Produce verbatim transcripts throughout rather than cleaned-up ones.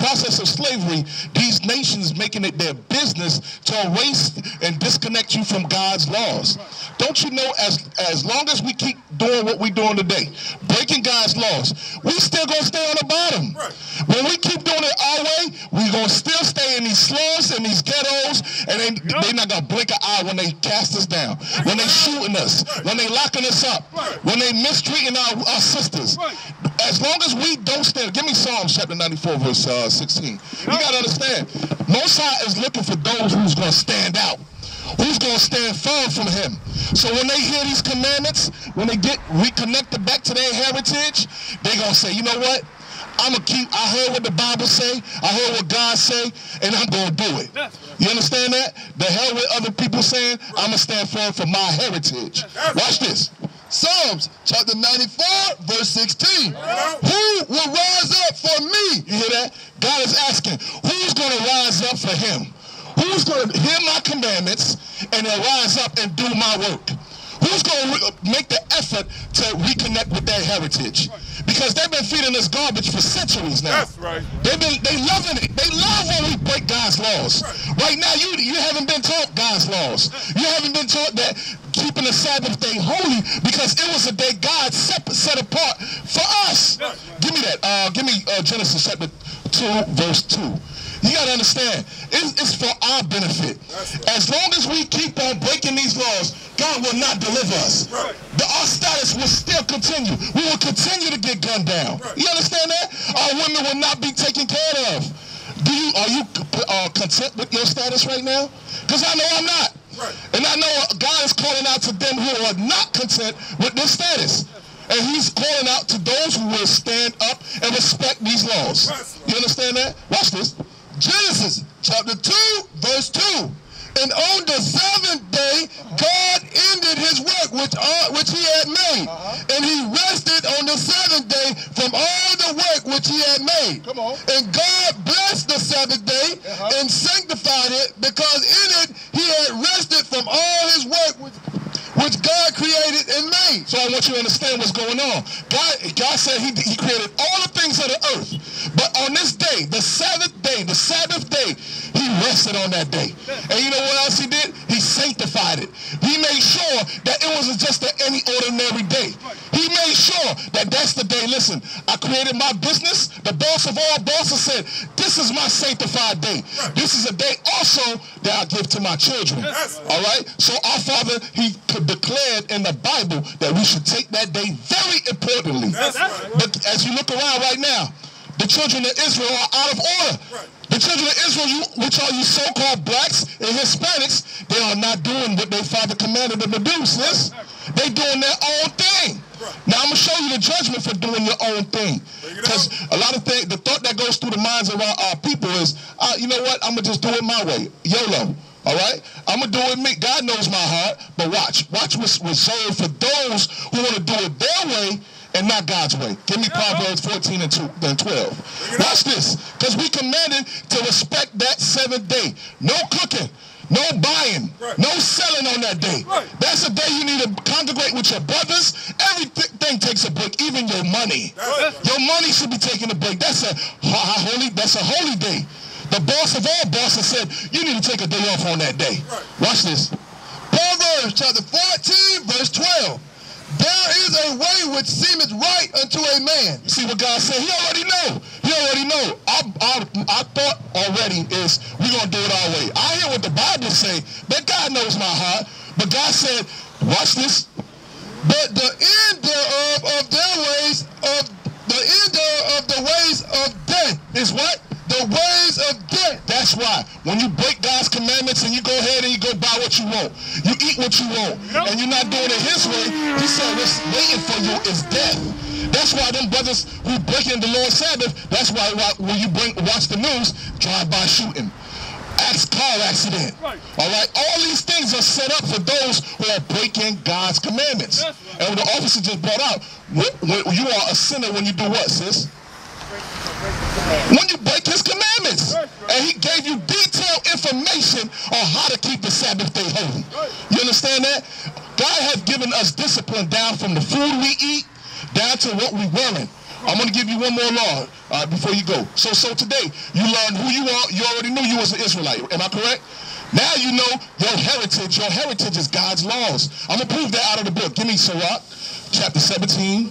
process of slavery, these nations making it their business to erase and disconnect you from God's laws. Don't you know, as as long as we keep doing what we're doing today, breaking God's laws, we still gonna stay on the bottom. Right. When we keep doing it our way, we're gonna still stay in these slums and these ghettos, and they yep. they not gonna blink an eye when they cast us down, That's when they shooting us, right. when they locking us up, right. when they mistreating our, our sisters. Right. As long as we don't stand, give me Psalms chapter ninety-four, verse uh, sixteen. Yep. You gotta understand, Most High is looking for those who's gonna stand out, who's gonna stand firm from him. So when they hear these commandments, when they get reconnected back to their heritage, they gonna say, you know what? I'm gonna keep, I heard what the Bible say, I heard what God say, and I'm gonna do it. You understand that? The hell with other people saying, I'm gonna stand firm for my heritage. Watch this. Psalms chapter ninety-four, verse sixteen. Who will rise up for me? You hear that? God is asking, who's gonna rise up for him? Who's going to hear my commandments and then rise up and do my work? Who's going to make the effort to reconnect with their heritage? Because they've been feeding us garbage for centuries now. That's right. They've been, they loving it. They love when we break God's laws. Right, right now, you, you haven't been taught God's laws. You haven't been taught that keeping the Sabbath day holy because it was a day God set, set apart for us. Right. Give me that. Uh, give me uh, Genesis chapter two, verse two. You got to understand, it's, it's for our benefit. Right. As long as we keep on breaking these laws, God will not deliver us. Right. The, our status will still continue. We will continue to get gunned down. Right. You understand that? Our women will not be taken care of. Do you, are you uh, content with your status right now? Because I know I'm not. Right. And I know God is calling out to them who are not content with their status. And he's calling out to those who will stand up and respect these laws. Right. You understand that? Watch this. Genesis chapter two, verse two. And on the seventh day, God ended his work which uh, which he had made. Uh-huh. And he rested on the seventh day from all the work which he had made. Come on. And God blessed the seventh day uh-huh. and sanctified it, because in it he had rested from all his work which, which God created and made. So I want you to understand what's going on. God, God said he, he created all the things of the earth. But on this day, the seventh day, the Sabbath day, he rested on that day. And you know what else he did? He sanctified it. He made sure that it wasn't just any ordinary day. He made sure that that's the day. Listen, I created my business. The boss of all bosses said, this is my sanctified day. This is a day also that I give to my children. All right? So our Father, he declared in the Bible that we should take that day very importantly. But as you look around right now, the children of Israel are out of order. Right. The children of Israel, you, which are you so-called blacks and Hispanics, they are not doing what their father commanded them to do, sis. They doing their own thing. Right. Now, I'm going to show you the judgment for doing your own thing. Because a lot of things, the thought that goes through the minds of our, our people is, uh, you know what, I'm going to just do it my way. YOLO. All right? I'm going to do it me. God knows my heart. But watch. Watch what's reserved for those who want to do it their way and not God's way. Give me Proverbs fourteen and twelve. Watch this. Because we commanded to respect that seventh day. No cooking. No buying. Right. No selling on that day. Right. That's a day you need to congregate with your brothers. Everything takes a break, even your money. Right. Your money should be taking a break. That's a holy, that's a holy day. The boss of all bosses said, you need to take a day off on that day. Right. Watch this. Proverbs chapter fourteen, verse twelve. There is a way which seemeth right unto a man. You see what God said? He already know. He already know. Our, our, our thought already is we're going to do it our way. I hear what the Bible say, but God knows my heart. But God said, watch this. But the end thereof of their ways, of the end thereof of the ways of death is what? The ways of death. That's why when you break God's commandments and you go ahead and you go buy what you want, you eat what you want, yep. and you're not doing it his way, he said what's waiting for you is death. That's why them brothers who break in the Lord's Sabbath, that's why when you bring, watch the news, drive-by shooting, car accident. Right. All right? All these things are set up for those who are breaking God's commandments. Right. And what the officer just brought out, you are a sinner when you do what, sis? When you break his commandments. And he gave you detailed information on how to keep the Sabbath day holy. You understand that? God has given us discipline down from the food we eat down to what we're wearing. I'm going to give you one more law uh, before you go. So so today, you learned who you are. You already knew you was an Israelite. Am I correct? Now you know your heritage. Your heritage is God's laws. I'm going to prove that out of the book. Give me Sirach, chapter seventeen.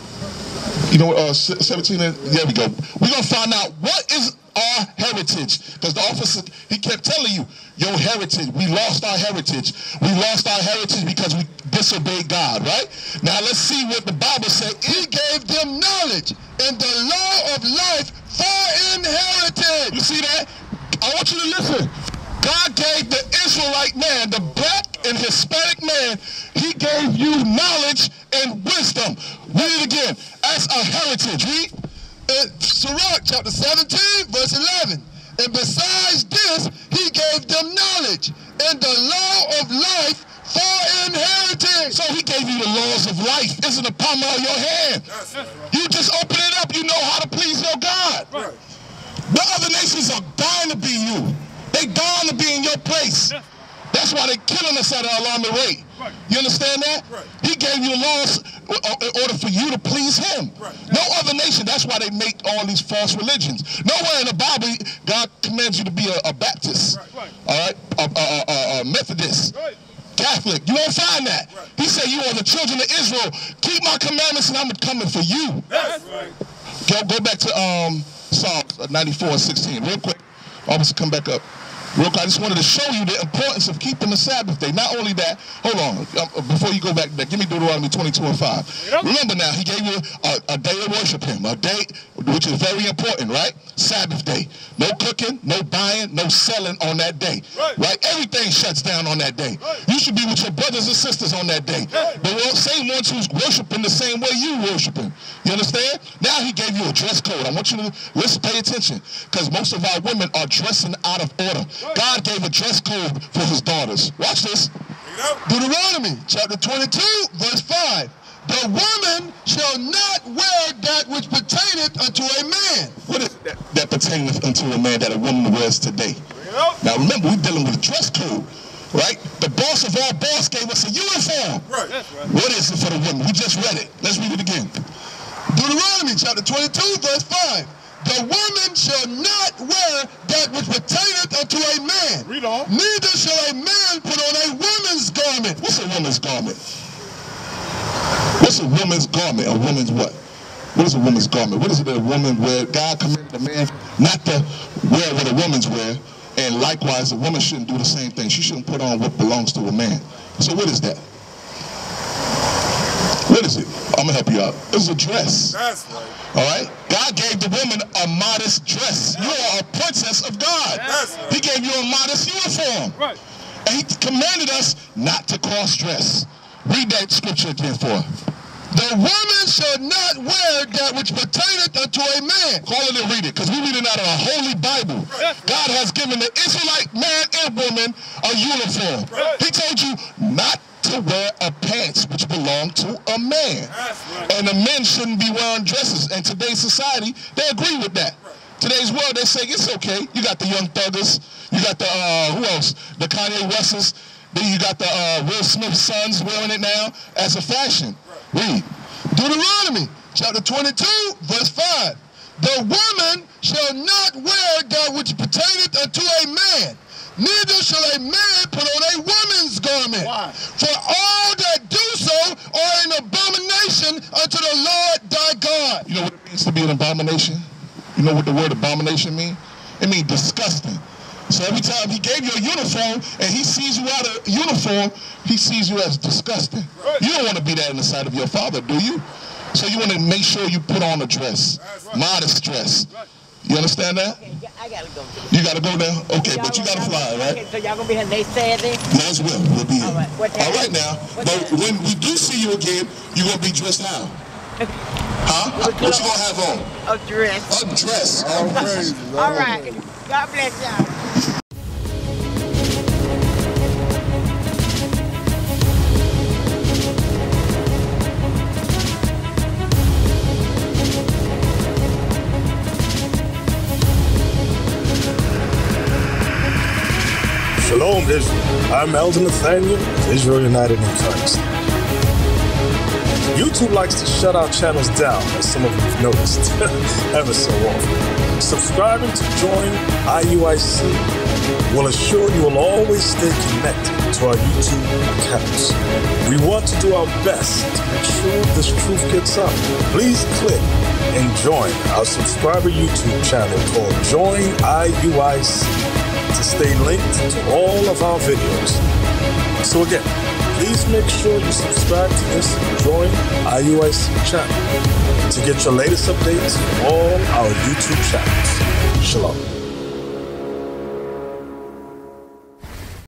You know, uh, seventeen, there we go. We're going to find out what is our heritage. Because the officer, he kept telling you, your heritage, we lost our heritage. We lost our heritage because we disobeyed God, right? Now let's see what the Bible said. He gave them knowledge and the law of life for inheritance. You see that? I want you to listen. God gave the Israelite man, the black and Hispanic man, he gave you knowledge and wisdom. Read it again. As a heritage. Read. In Sirach chapter seventeen, verse eleven. And besides this, he gave them knowledge and the law of life for inheritance. So he gave you the laws of life. It's in the palm of your hand. That's right. You just open it up, you know how to please your God. Right. The other nations are dying to be you. They dying to be in your place. Yeah. That's why they're killing us at an alarming rate. Right. You understand that? Right. He gave you laws in order for you to please him. Right. No other nation. That's why they make all these false religions. Nowhere in the Bible, God commands you to be a, a Baptist. Right. Right. All right? A, a, a, a Methodist. Right. Catholic. You won't find that. Right. He said, you are the children of Israel. Keep my commandments and I'm coming for you. That's right. Go, go back to um, Psalms ninety-four, sixteen. Real quick. Officer, come back up. Real quick, I just wanted to show you the importance of keeping the Sabbath day. Not only that, hold on, uh, before you go back there, give me Deuteronomy twenty-two and five. Yep. Remember now, he gave you a, a day to worship him, a day which is very important, right? Sabbath day. No cooking, no buying, no selling on that day, right? right? Everything shuts down on that day. Right. You should be with your brothers and sisters on that day. Right. The same ones who's worshiping the same way you worshiping. You understand? Now he gave you a dress code. I want you to listen, pay attention, because most of our women are dressing out of order. God gave a dress code for his daughters. Watch this. Deuteronomy chapter twenty-two, verse five. The woman shall not wear that which pertaineth unto a man. What is that, that pertaineth unto a man that a woman wears today? Now remember, we're dealing with a dress code, right? The boss of all boss gave us a uniform. Right. Right. What is it for the women? We just read it. Let's read it again. Deuteronomy chapter twenty-two, verse five. The woman shall not wear that which pertaineth unto a man. Read on. Neither shall a man put on a woman's garment. What's a woman's garment? What's a woman's garment? A woman's what? What is a woman's garment? What is it that a woman wear? God commanded a man not to wear what a woman's wear, and likewise, a woman shouldn't do the same thing. She shouldn't put on what belongs to a man. So what is that? What is it? I'm going to help you out. It's a dress. That's right. All right? God gave the woman a modest dress. You are a princess of God. That's right. He gave you a modest uniform. Right. And he commanded us not to cross-dress. Read that scripture again for her. The woman shall not wear that which pertaineth unto a man. Call it and read it, because we're reading out of a holy Bible. Right. God has given the Israelite man and woman a uniform. Right. He told you not to wear a pants which belong to a man. Right. And the men shouldn't be wearing dresses. In today's society, they agree with that. Right. Today's world, they say it's okay. You got the Young Thuggers. You got the, uh, who else? The Kanye Wests. Then you got the uh, Will Smith sons wearing it now as a fashion. Right. Read. Deuteronomy chapter twenty-two, verse five. The woman shall not wear that which pertaineth unto a man. Neither shall a man put on a woman's garment. Why? For all that do so are an abomination unto the Lord thy God. You know what it means to be an abomination? You know what the word abomination means? It means disgusting. So every time he gave you a uniform and he sees you out of uniform, he sees you as disgusting. Right. You don't want to be that in the sight of your father, do you? So you want to make sure you put on a dress, right. Modest dress. Right. You understand that? Okay, I gotta go. You gotta go now? Okay, but you gotta fly, right? Okay, so y'all gonna be here next Saturday? Yes, will. We'll be here. All right, what time? All right now. What but time? When we do see you again, you're gonna be dressed how? Huh? What you gonna have on? A dress. A dress. All right. All right. God bless y'all. Shalom, Israel. I'm Elder Nathaniel, Israel United in Christ. YouTube likes to shut our channels down, as some of you have noticed, ever so often. Subscribing to Join I U I C will assure you will always stay connected to our YouTube accounts. We want to do our best to make sure this truth gets out. Please click and join our subscriber YouTube channel called Join I U I C to stay linked to all of our videos. So again, please make sure you subscribe to this Join I U I C channel to get your latest updates from all our YouTube channels. Shalom.